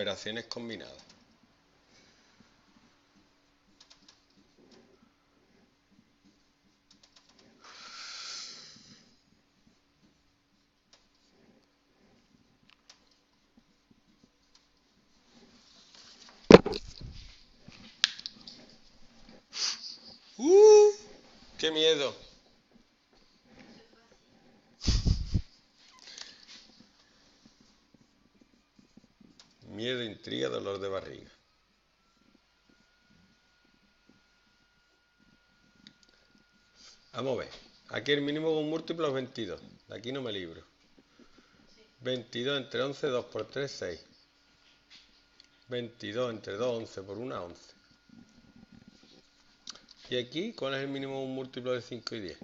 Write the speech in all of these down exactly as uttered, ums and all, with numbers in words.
operaciones combinadas. ¡Uh! ¡Qué miedo! Miedo, intriga, dolor de barriga. Vamos a ver. Aquí el mínimo con múltiplo es veintidós. De aquí no me libro. veintidós entre once, dos por tres, seis. veintidós entre dos, once por uno, once. Y aquí, ¿cuál es el mínimo con múltiplo de cinco y diez?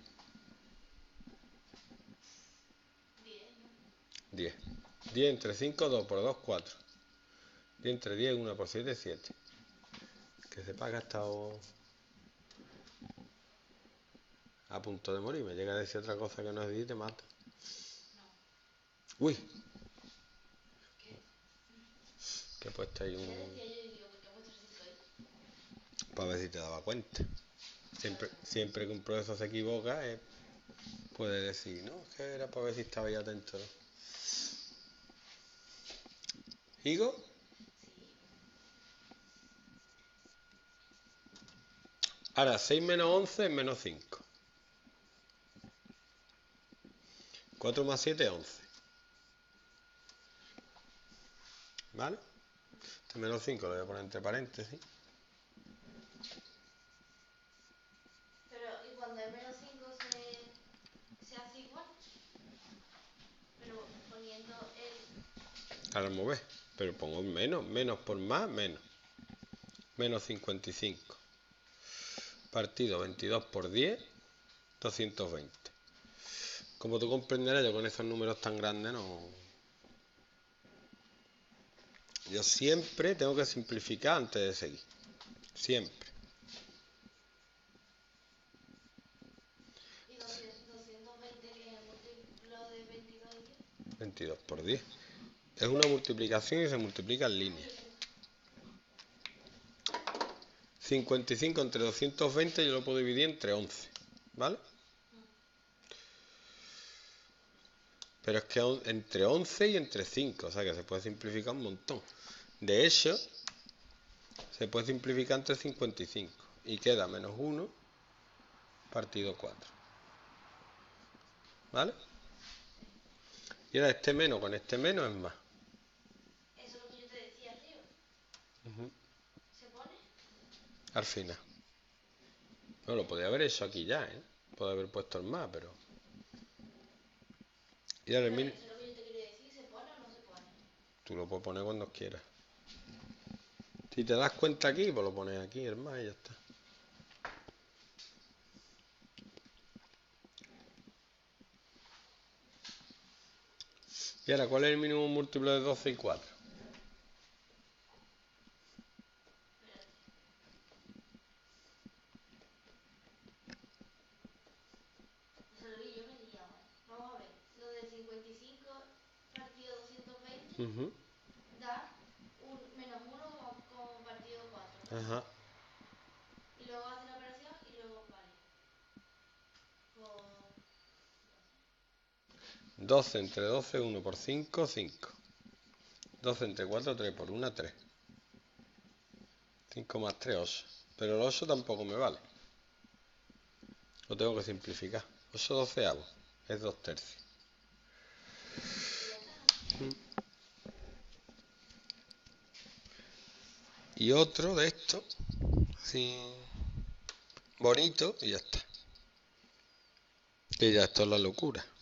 diez. diez entre cinco, dos por dos, cuatro. diez entre diez, uno por siete, siete. Que sepa que ha estado a punto de morir. Me llega a decir otra cosa que no es y te mata. Uy. Que he puesto ahí un... Para ver si te daba cuenta. Siempre, siempre que un profesor se equivoca, eh, puede decir, no, que era para ver si estaba ahí atento, ¿no? ¿Higo? Ahora, seis menos once es menos cinco. cuatro más siete es once. ¿Vale? Este menos cinco lo voy a poner entre paréntesis. Pero, ¿y cuando es menos cinco se, se hace igual? Pero poniendo el... Ahora me ves. Pero pongo menos. Menos por más, menos. Menos cincuenta y cinco. Partido veintidós por diez, doscientos veinte. Como tú comprenderás, yo con esos números tan grandes no... Yo siempre tengo que simplificar antes de seguir. Siempre. ¿Y doscientos veinte que es el múltiplo de veintidós y diez? veintidós por diez. Es una multiplicación y se multiplica en línea. cincuenta y cinco entre doscientos veinte yo lo puedo dividir entre once. ¿Vale? Pero es que entre once y entre cinco, o sea que se puede simplificar un montón. De hecho, se puede simplificar entre cincuenta y cinco. Y queda menos uno partido cuatro. ¿Vale? Y ahora este menos con este menos es más. Eso es lo que yo te decía, tío. Uh-huh. ¿Se pone? Al final. No, lo podría haber hecho aquí ya, ¿eh? Puedo haber puesto el más, pero... Y ahora el mínimo... Eso es lo que yo te quiero decir. ¿Se pone o no se pone? Tú lo puedes poner cuando quieras. Si te das cuenta aquí, pues lo pones aquí, el más, y ya está. Y ahora, ¿cuál es el mínimo múltiplo de doce y cuatro? Eso es lo que yo me diría ahora. Vamos a ver. Lo de cincuenta y cinco partido doscientos veinte Uh-huh. da un menos uno como, como partido cuatro. ¿No? Ajá. Y luego hace la operación y luego vale. Por... doce entre doce, uno por cinco, cinco. doce entre cuatro, tres por uno, tres. cinco más tres, ocho. Pero el ocho tampoco me vale. Lo tengo que simplificar. ocho doceavos es dos tercios. Y otro de esto, así bonito, y ya está. Que ya esto es la locura.